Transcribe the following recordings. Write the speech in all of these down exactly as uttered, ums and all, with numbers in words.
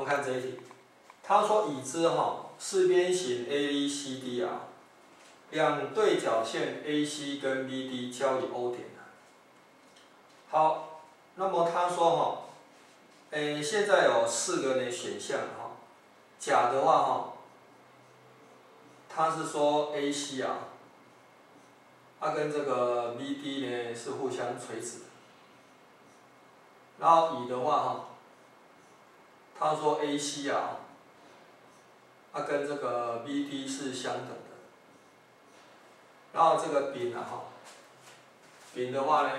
看这一题，他说已知哈四边形 A B C D 啊，两对角线 A C 跟 B D 交以 O 点啊。好，那么他说哈，诶，现在有四个呢选项哈，甲的话哈，他是说 A C 啊，它跟这个 B D 呢是互相垂直的，然后乙的话哈。他说 A C 啊，它跟这个 B D 是相等的。然后这个丙啊哈，丙的话呢，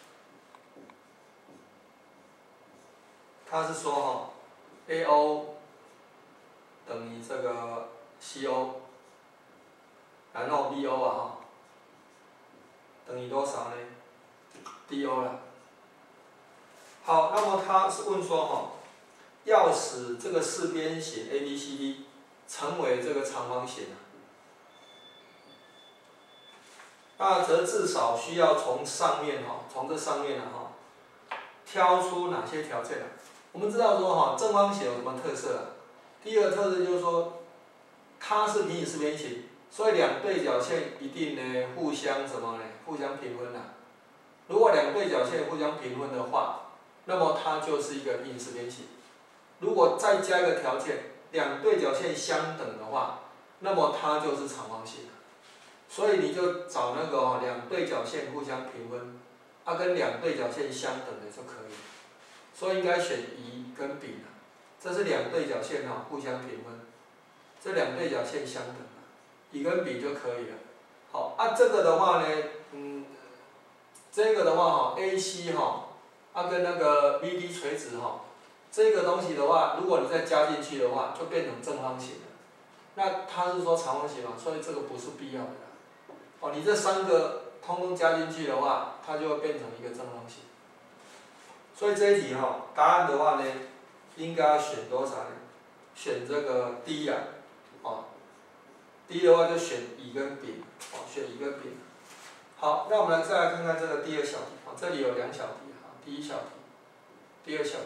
他是说哈 ，A O 等于这个 C O， 然后 B O 啊哈，等于多少呢 ？D O 了。好，那么他是问说哈。要使这个四边形 A B C D 成为这个长方形啊，那则至少需要从上面哈，从这上面啊哈，挑出哪些条件啊？我们知道说哈，正方形有什么特色啊？第一个特色就是说，它是平行四边形，所以两对角线一定呢互相什么呢？互相平分啊。如果两对角线互相平分的话，那么它就是一个平行四边形。如果再加一个条件，两对角线相等的话，那么它就是长方形。所以你就找那个哦，两对角线互相平分，它、啊、跟两对角线相等的就可以了。所以应该选乙跟丙啊，这是两对角线哈、哦、互相平分，这两对角线相等啊，乙跟丙就可以了。好，啊这个的话呢，嗯，这个的话哈、哦、，A C 哈、哦，它、啊、跟那个 B D 垂直哈。这个东西的话，如果你再加进去的话，就变成正方形了。那他是说长方形嘛，所以这个不是必要的。哦，你这三个通通加进去的话，它就会变成一个正方形。所以这一题哈、哦，答案的话呢，应该要选多少呢？选这个 D 啊，哦 ，D 的话就选乙跟丙，哦，选乙跟丙。好，那我们来再来看看这个第二小题，啊，这里有两小题哈，第一小题，第二小题。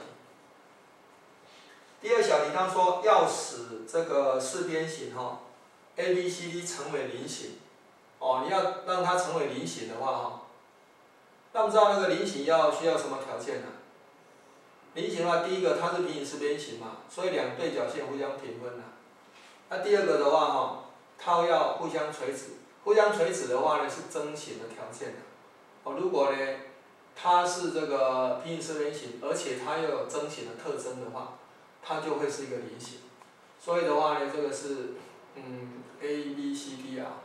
第二小题，他说要使这个四边形哈 A B C D 成为菱形，哦，你要让它成为菱形的话哈，那我们知道那个菱形要需要什么条件呢？菱形的话，第一个它是平行四边形嘛，所以两对角线互相平分了。那第二个的话哈，它要互相垂直，互相垂直的话呢是增形的条件的。哦，如果呢它是这个平行四边形，而且它又有增形的特征的话。它就会是一个菱形，所以的话呢，这个是嗯 A B C D 啊，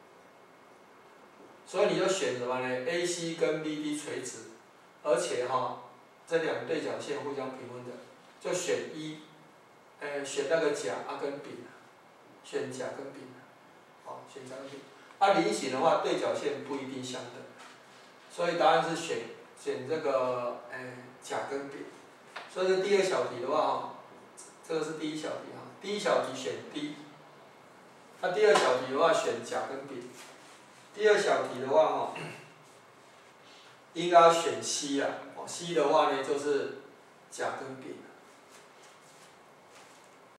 所以你就选什么呢 ？A C 跟 B D 垂直，而且哈、哦，这两对角线互相平分的，就选一，呃，选那个甲啊跟丙啊，选甲跟丙啊，好，选甲跟丙。啊，菱形的话，对角线不一定相等，所以答案是选选这个呃甲跟丙。所以这第二小题的话哈。这个是第一小题哈，第一小题选 D， 那第二小题的话选甲跟丙，第二小题的话哈，应该要选 C 啊，哦 C 的话呢就是甲跟丙。